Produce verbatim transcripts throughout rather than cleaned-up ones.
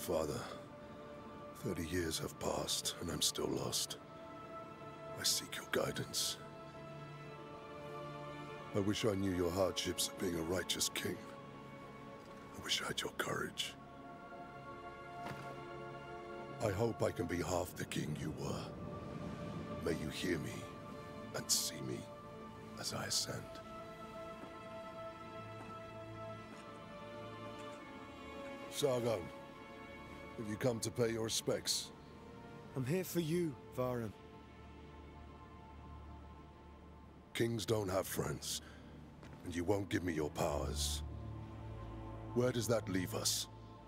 Father. Thirty years have passed, and I'm still lost. I seek your guidance. I wish I knew your hardships of being a righteous king. I wish I had your courage. I hope I can be half the king you were. May you hear me and see me as I ascend. Sargon, have you come to pay your respects? I'm here for you, Vahram. Kings don't have friends, and you won't give me your powers. Where does that leave us?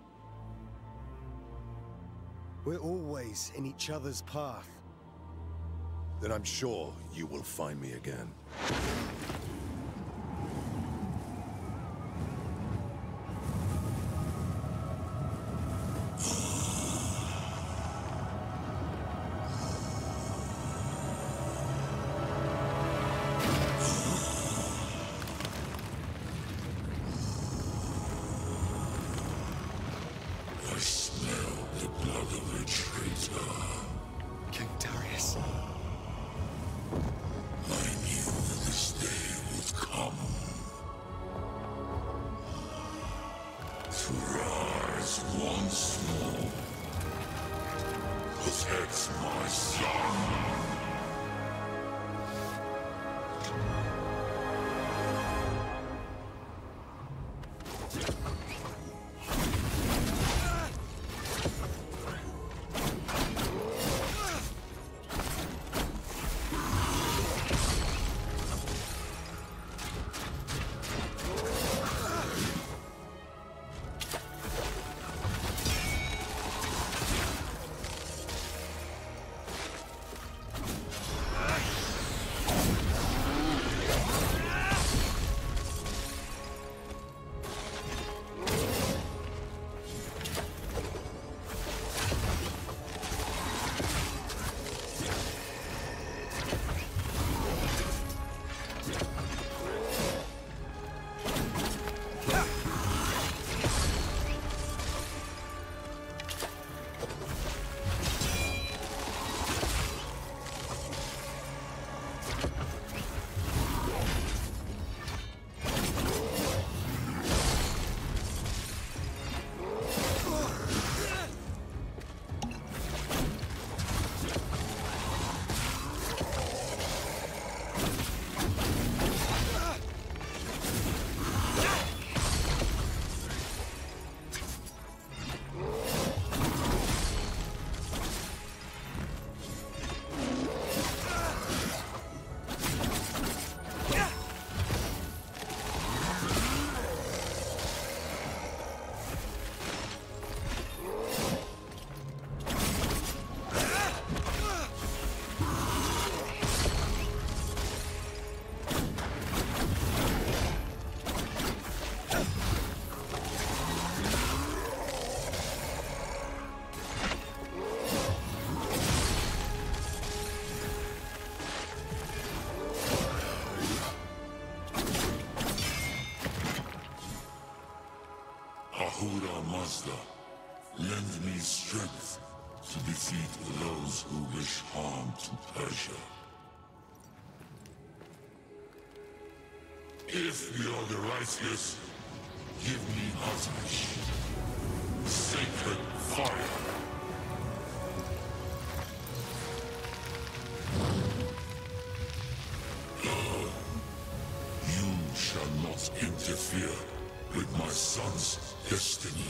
We're always in each other's path. Then I'm sure you will find me again. Ahura Mazda, lend me strength to defeat those who wish harm to Persia. If we are the righteous, give me Atash, sacred fire. Uh, you shall not interfere with my son's destiny.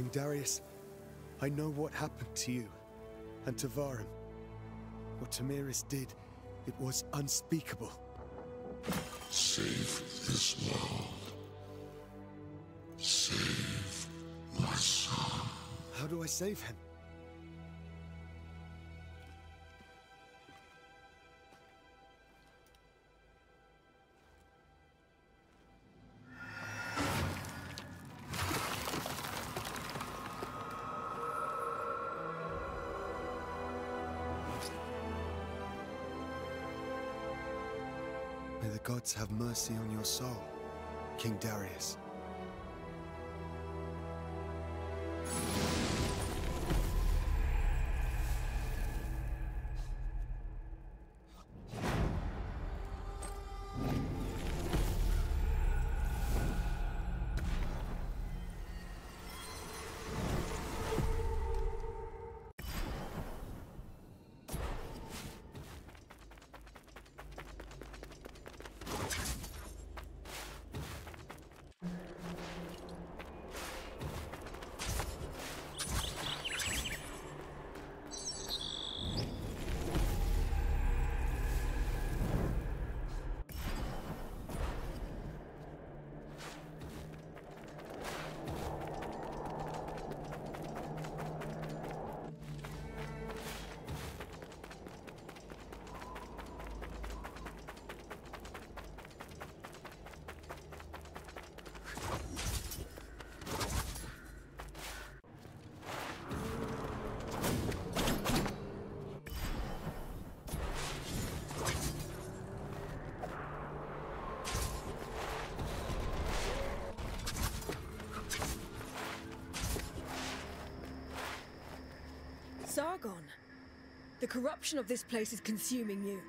King Darius, I know what happened to you and to Varum. What Tamiris did, it was unspeakable. Save this world. Save my son. How do I save him? May the gods have mercy on your soul, King Darius. Sargon, the corruption of this place is consuming you.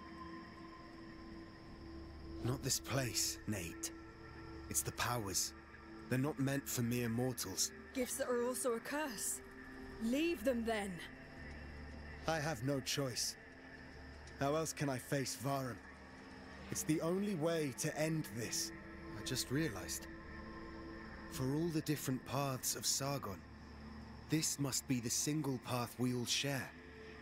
Not this place, Nate. It's the powers. They're not meant for mere mortals. Gifts that are also a curse. Leave them then. I have no choice. How else can I face Varum? It's the only way to end this. I just realized. For all the different paths of Sargon, this must be the single path we all share.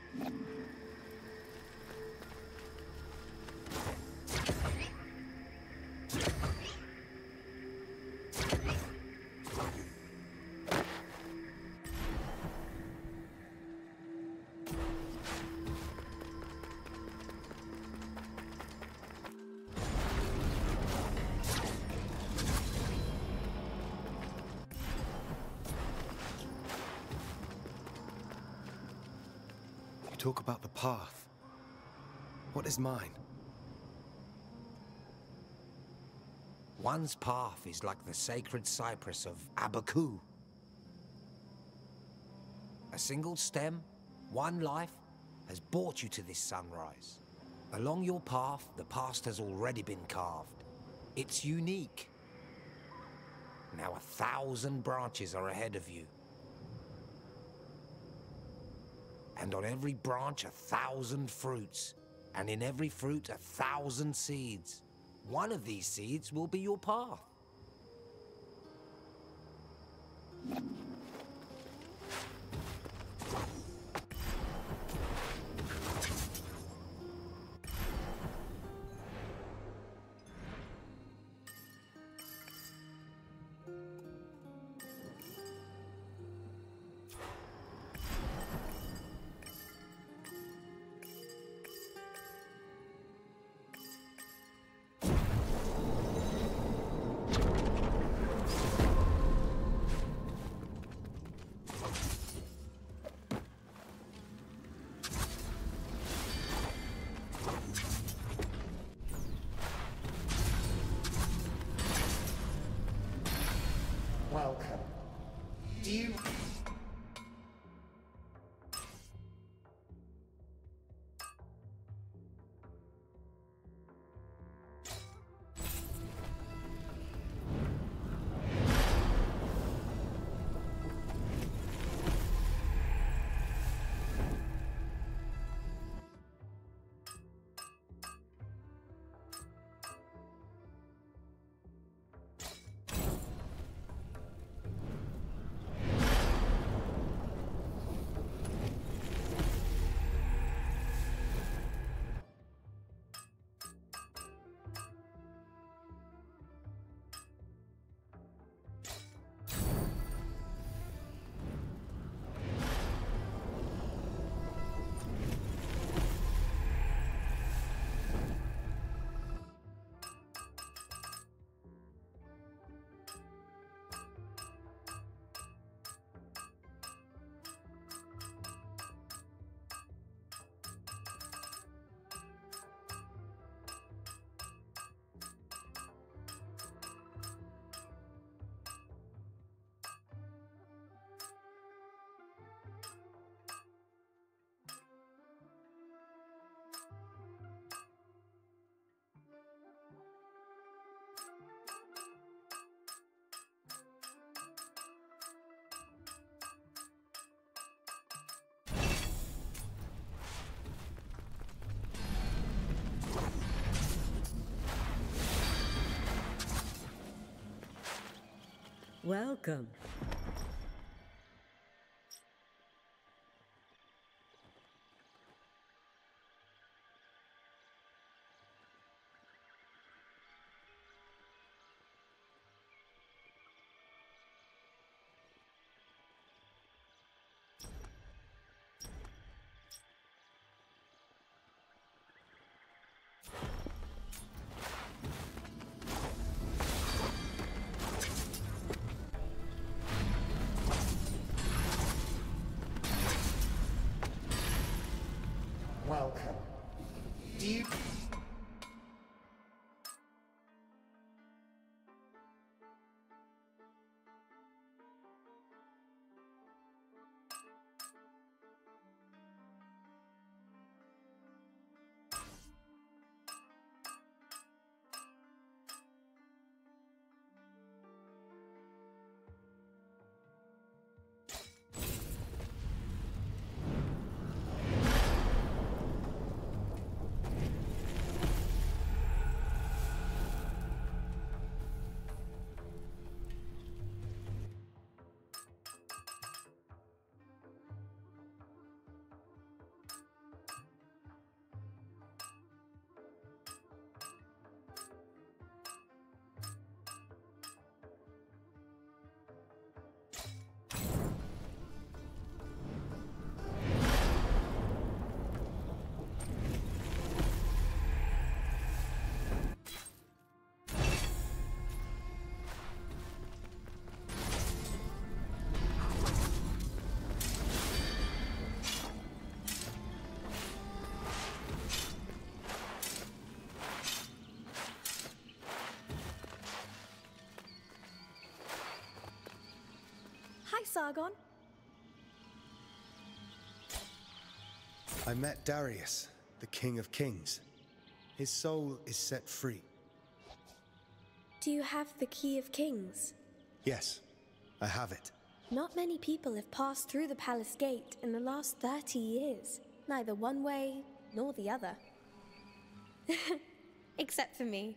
Talk about the path. What is mine? One's path is like the sacred cypress of Abaku. A single stem, one life, has brought you to this sunrise. Along your path, the past has already been carved. It's unique. Now a thousand branches are ahead of you. And on every branch, a thousand fruits. And in every fruit, a thousand seeds. One of these seeds will be your path. Welcome. Welcome. Do you... Hi, Sargon. I met Darius, the King of Kings. His soul is set free. Do you have the Key of Kings? Yes, I have it. Not many people have passed through the palace gate in the last thirty years. Neither one way nor the other. Except for me.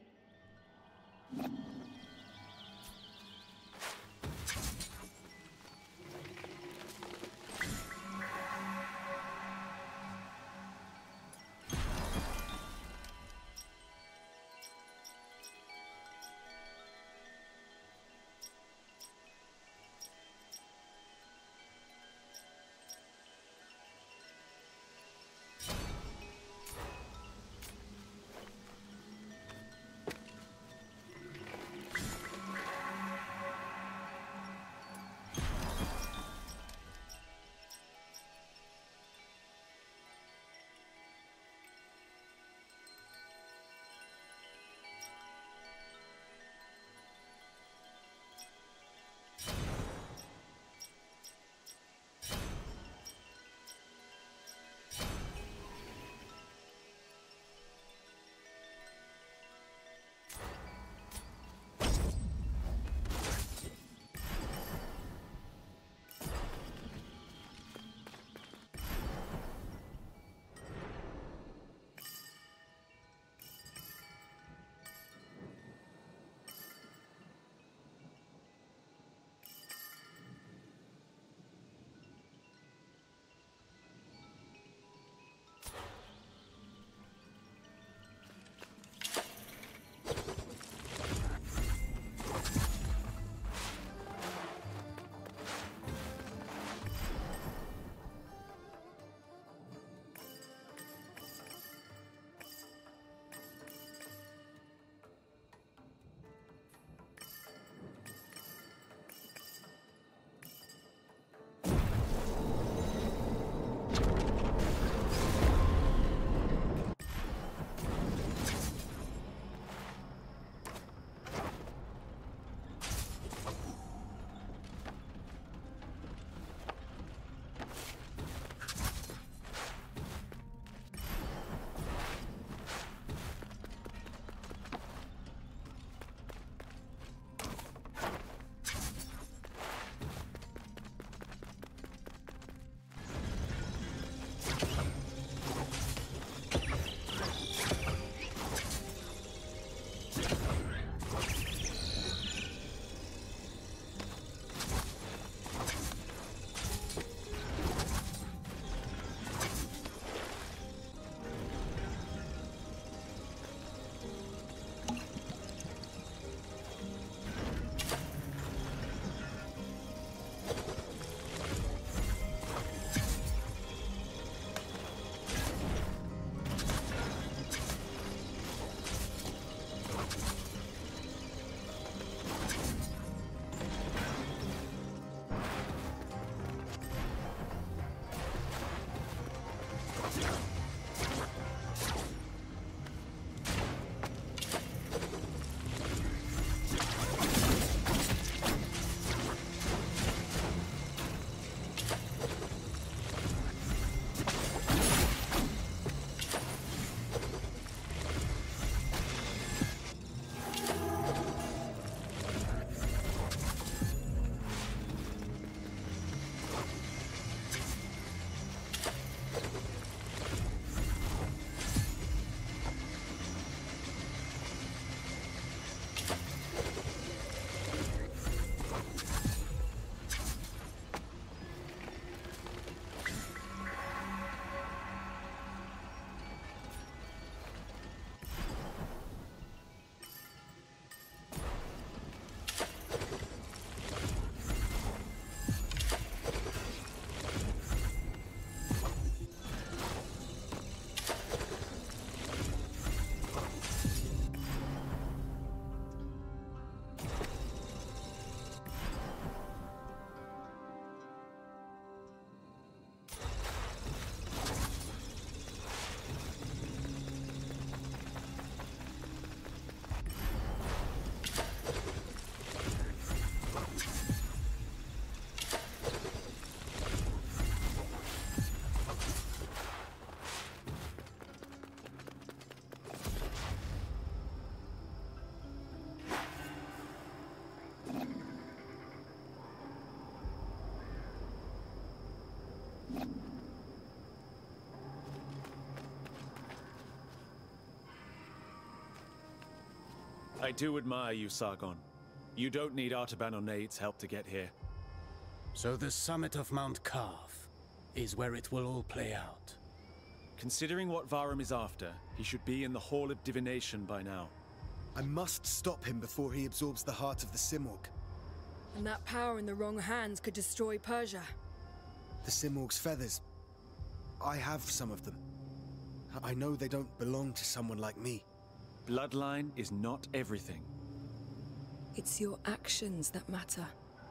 I do admire you, Sargon. You don't need Artaban or Nade's help to get here. So the summit of Mount Karth is where it will all play out. Considering what Varum is after, he should be in the Hall of Divination by now. I must stop him before he absorbs the heart of the Simorg. And that power in the wrong hands could destroy Persia. The Simorg's feathers. I have some of them. I know they don't belong to someone like me. Bloodline is not everything. It's your actions that matter.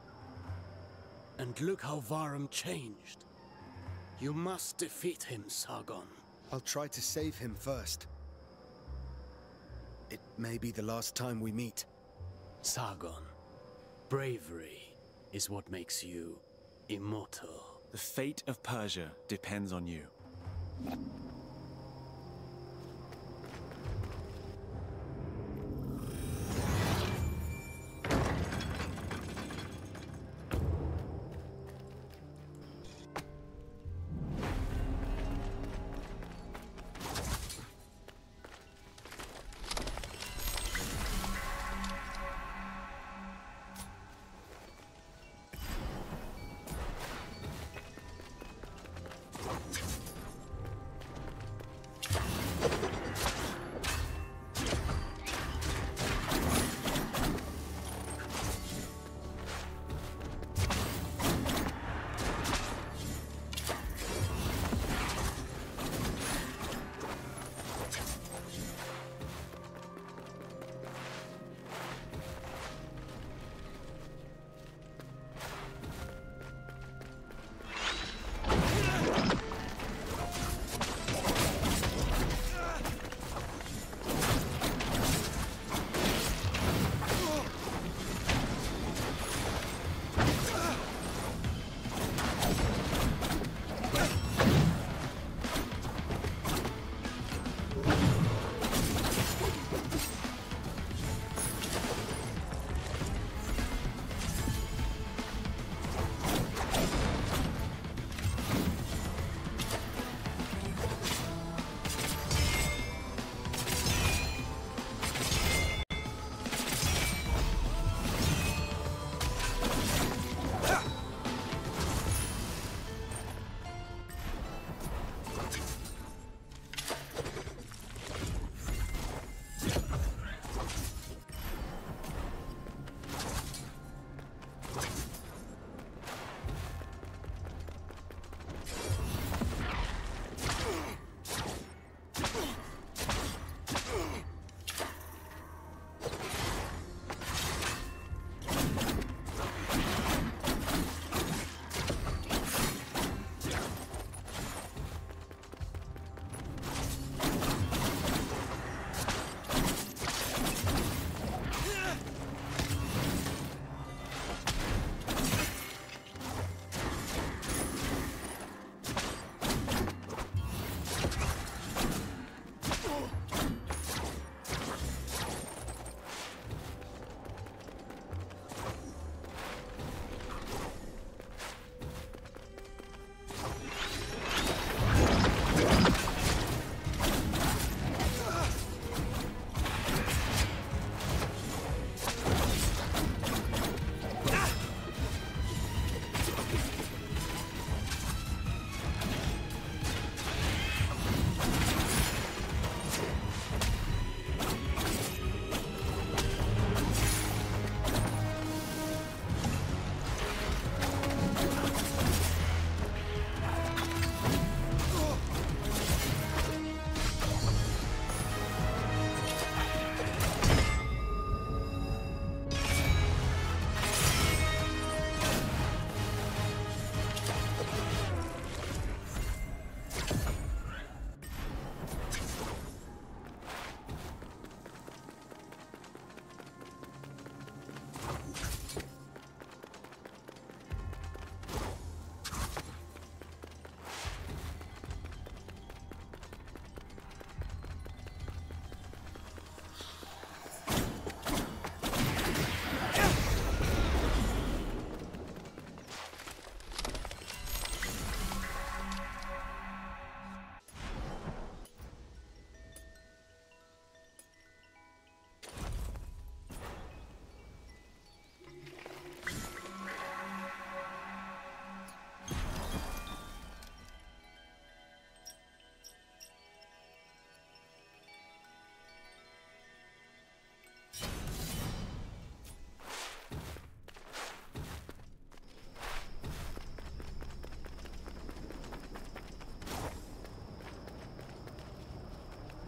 And look how Varum changed. You must defeat him, Sargon. I'll try to save him first. It may be the last time we meet. Sargon, bravery is what makes you immortal. The fate of Persia depends on you.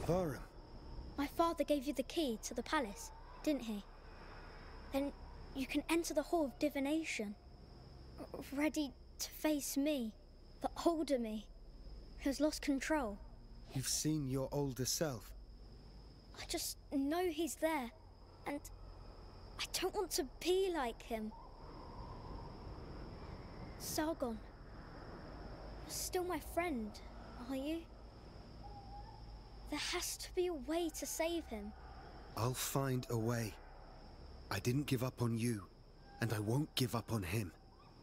Varum. My father gave you the key to the palace, didn't he? Then you can enter the Hall of Divination. Ready to face me, the older me, who's lost control. You've seen your older self. I just know he's there, and I don't want to be like him. Sargon, you're still my friend, are you? There has to be a way to save him. I'll find a way. I didn't give up on you, and I won't give up on him.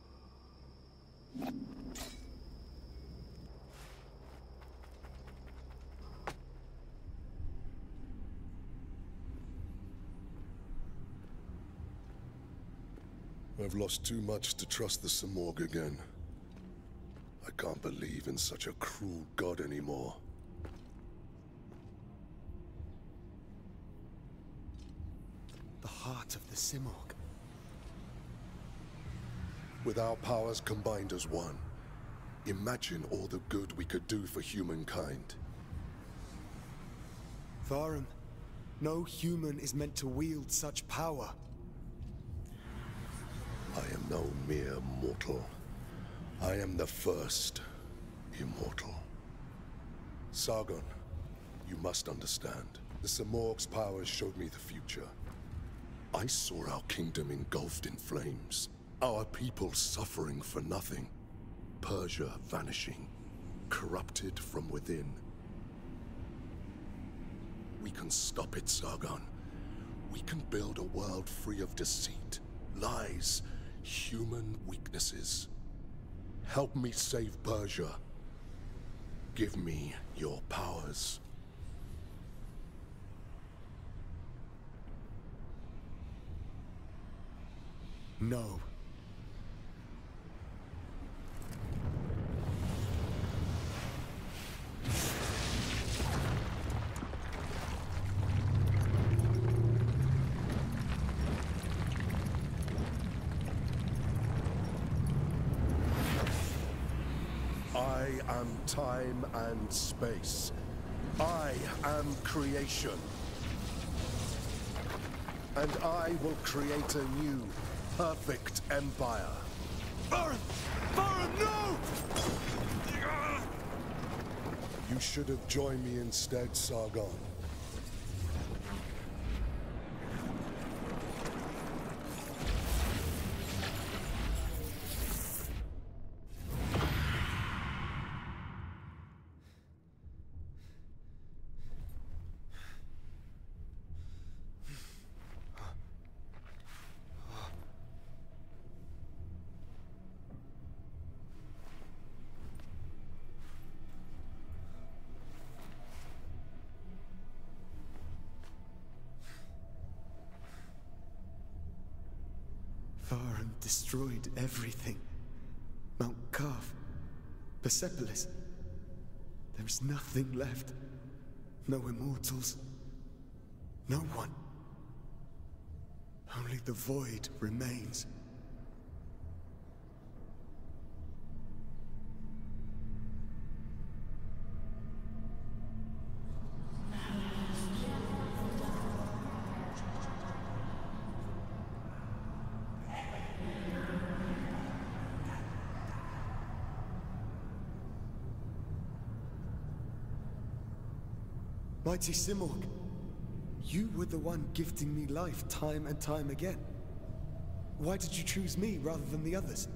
I've lost too much to trust the Simorgh again. I can't believe in such a cruel god anymore. The heart of the Simorgh. With our powers combined as one, imagine all the good we could do for humankind. Varum, no human is meant to wield such power. I am no mere mortal. I am the first immortal. Sargon, you must understand. The Simorgh's powers showed me the future. I saw our kingdom engulfed in flames. Our people suffering for nothing. Persia vanishing. Corrupted from within. We can stop it, Sargon. We can build a world free of deceit, lies, human weaknesses. Help me save Persia. Give me your powers. No. I am time and space. I am creation. And I will create a new, perfect empire. Varum! Varum, no! You should have joined me instead, Sargon. Varum destroyed everything. Mount Karth, Persepolis. There is nothing left. No immortals. No one. Only the void remains. Mighty Simorgh, you were the one gifting me life time and time again. Why did you choose me rather than the others?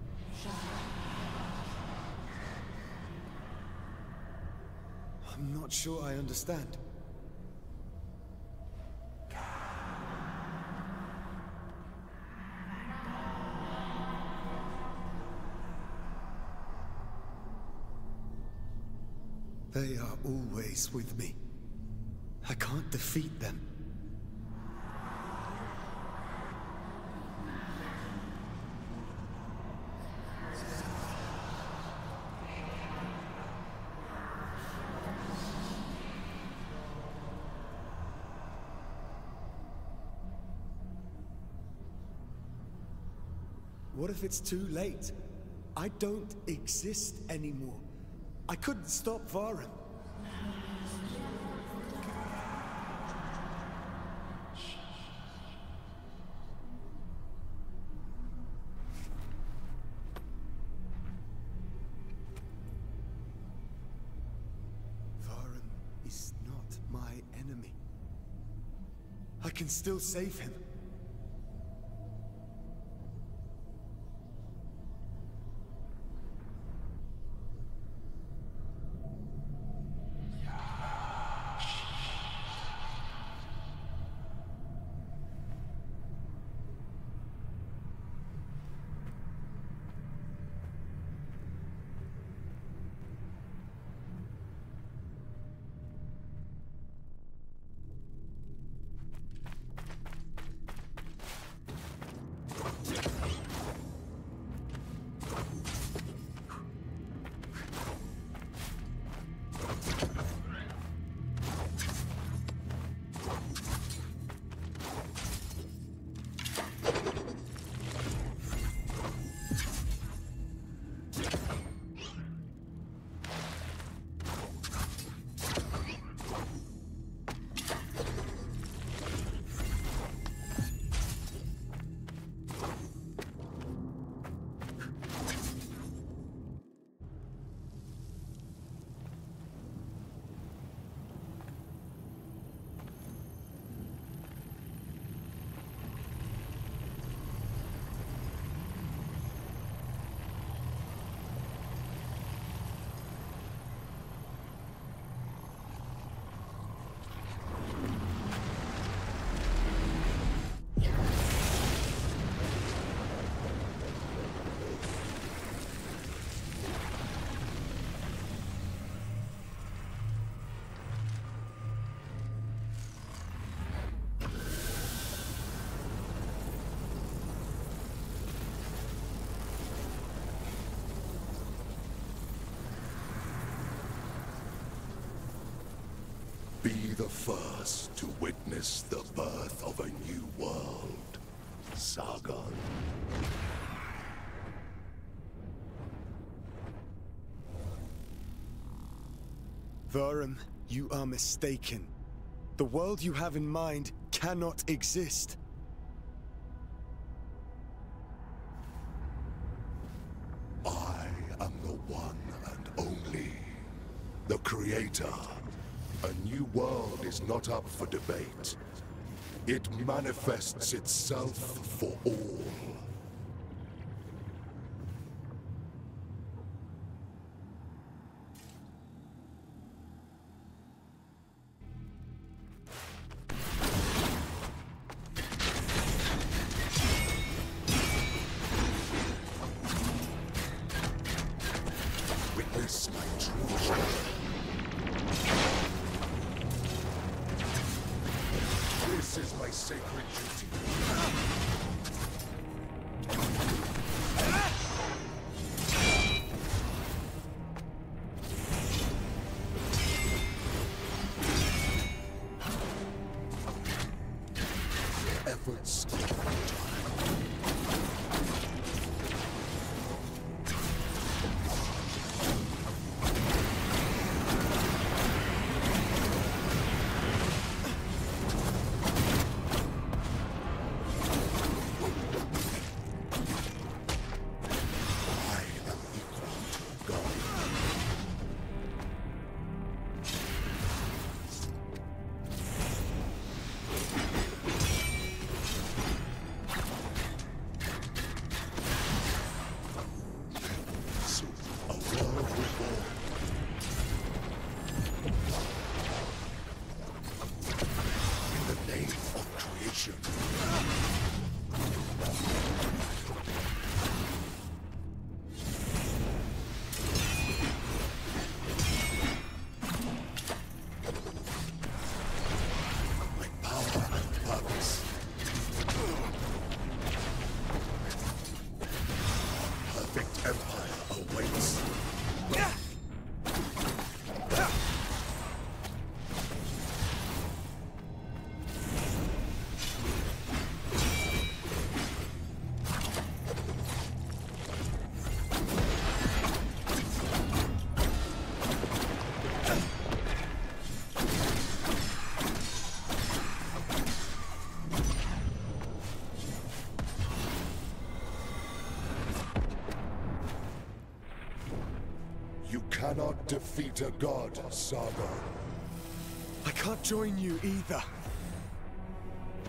I'm not sure I understand. They are always with me. I can't defeat them. What if it's too late? I don't exist anymore. I couldn't stop Varum. I can still save him. Be the first to witness the birth of a new world, Sargon. Varum, you are mistaken. The world you have in mind cannot exist. I am the one and only, the Creator. A new world is not up for debate. It manifests itself for all. Witness my true strength. This is my sacred duty. Efforts take time. You cannot defeat a god, Sargon. I can't join you either.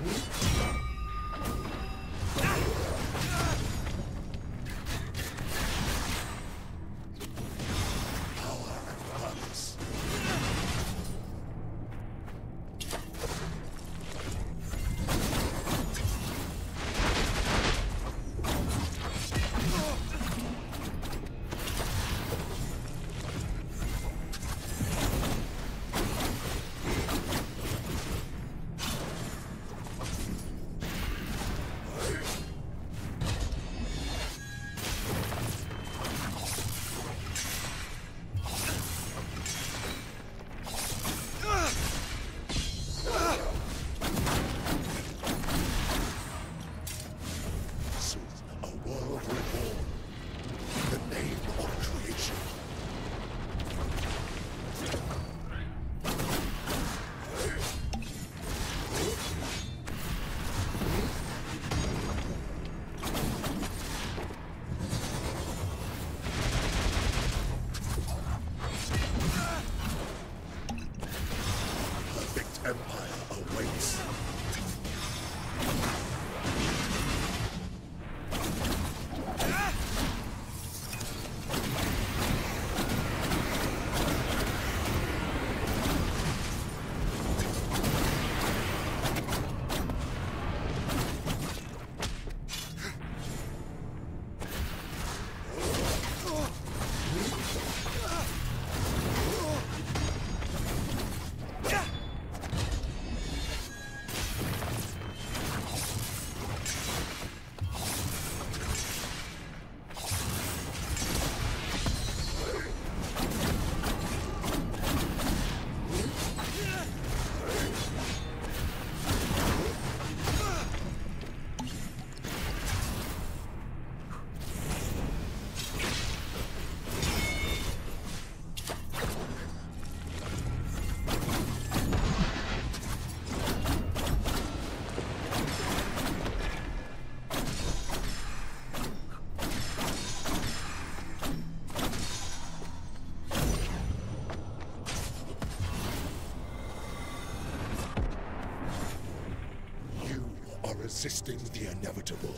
Resisting the inevitable.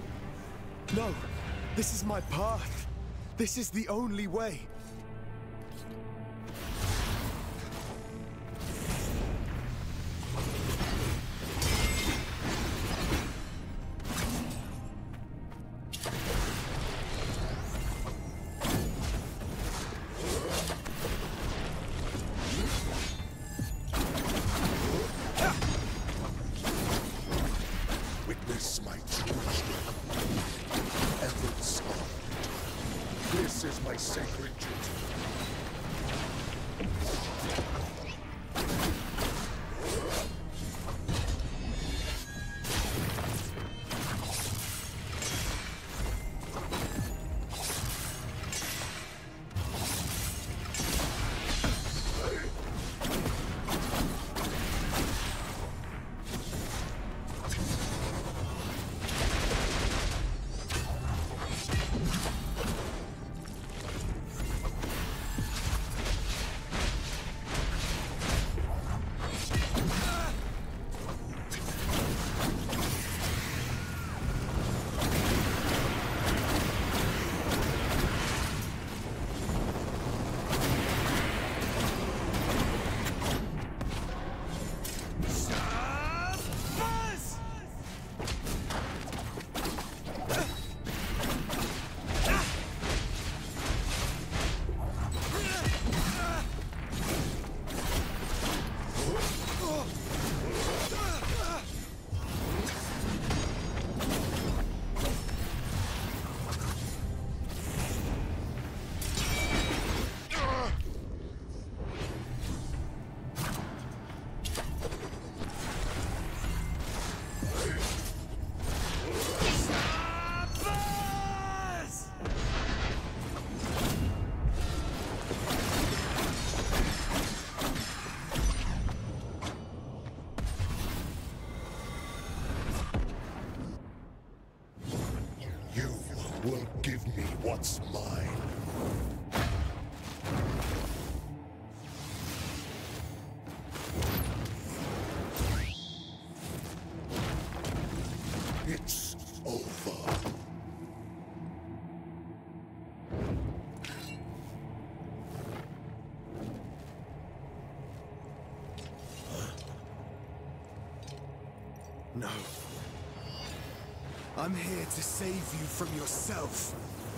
No! This is my path! This is the only way! This is my sacred duty. Will give me what's mine. No. I'm here to save you from yourself.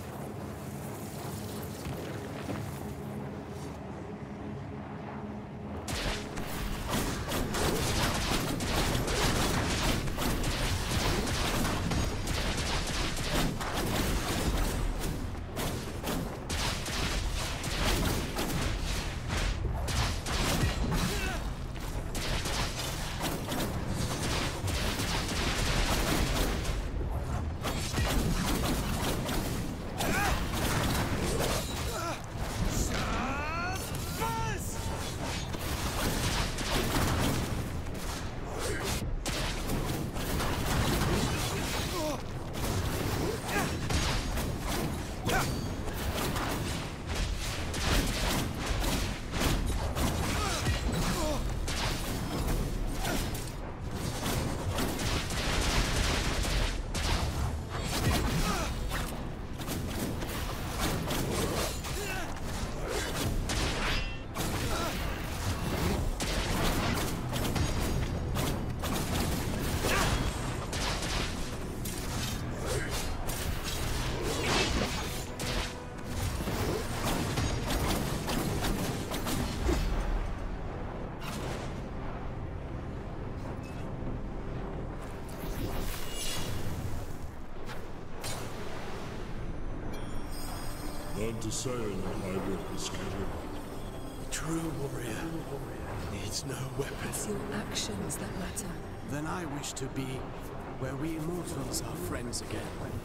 Learn to sail on my witness, Caleb. A true warrior needs no weapon. It's your actions that matter. Then I wish to be where we immortals are friends again.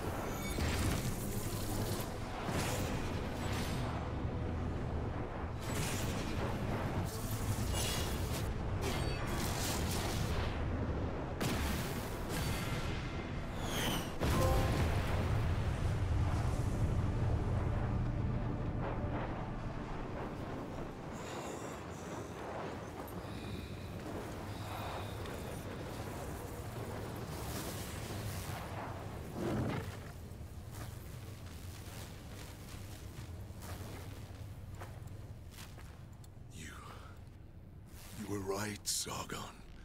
You were right, Sargon.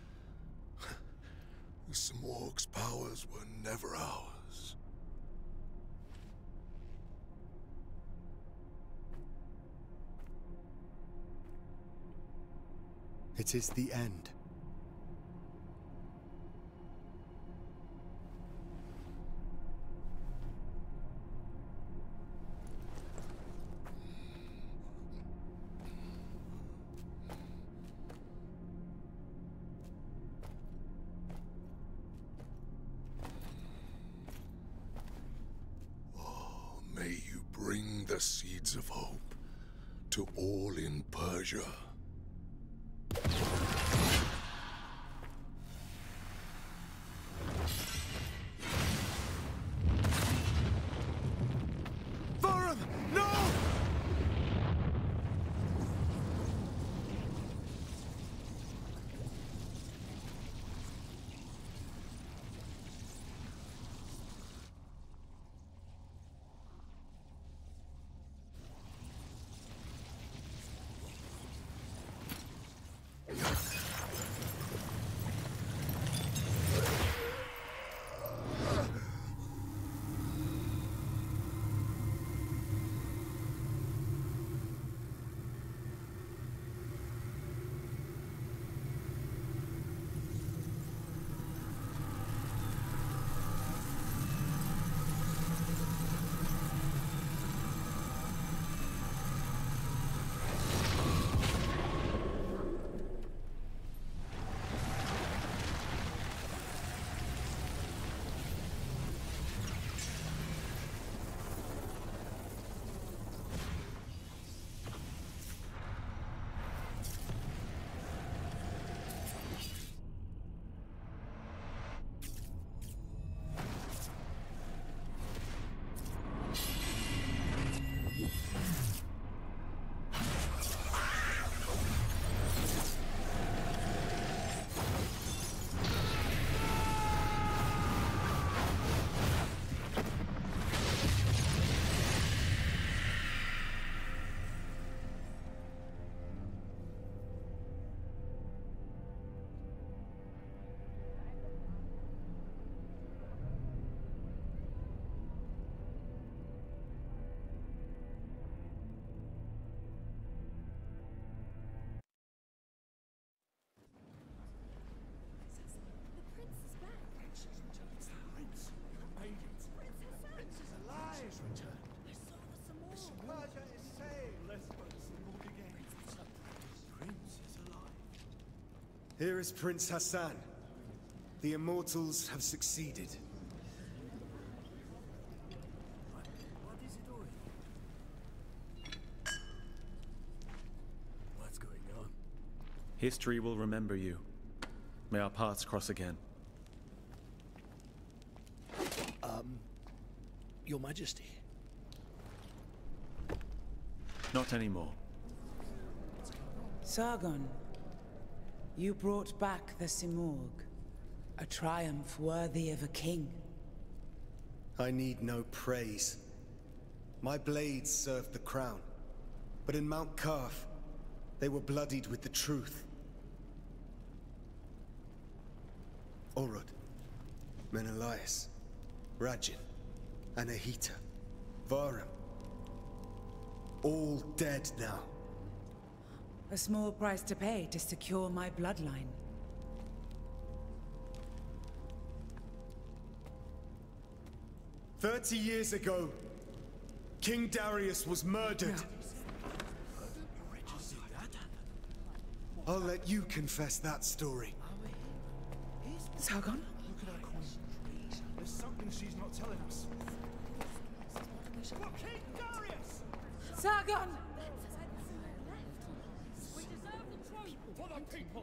The Simorg's powers were never ours. It is the end. May you bring the seeds of hope to all in Persia. Varum, no! Here is Prince Hassan. The Immortals have succeeded. What is it doing? What's going on? History will remember you. May our paths cross again. Um, Your Majesty. Not anymore. Sargon, you brought back the Simorg. A triumph worthy of a king. I need no praise. My blades served the crown. But in Mount Karth, they were bloodied with the truth. Orod, Menelaus, Rajin, Anahita, Varum. All dead now. A small price to pay to secure my bloodline. Thirty years ago, King Darius was murdered. No. I'll let you confess that story. Sargon? Look at her queen. There's something she's not telling us. What, King Darius? Sargon! We deserve the throne for the people.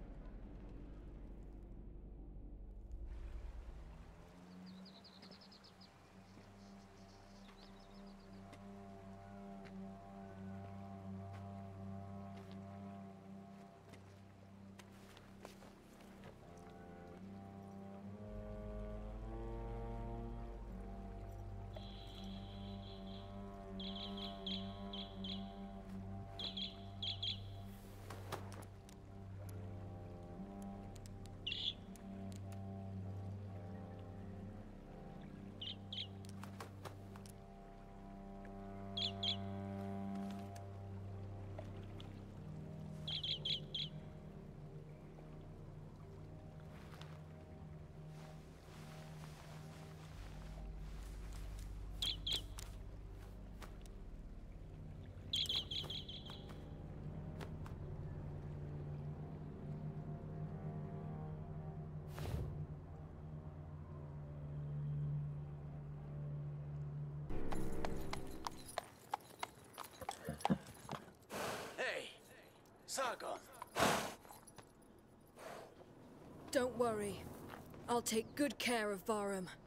Sargon. Don't worry. I'll take good care of Varum.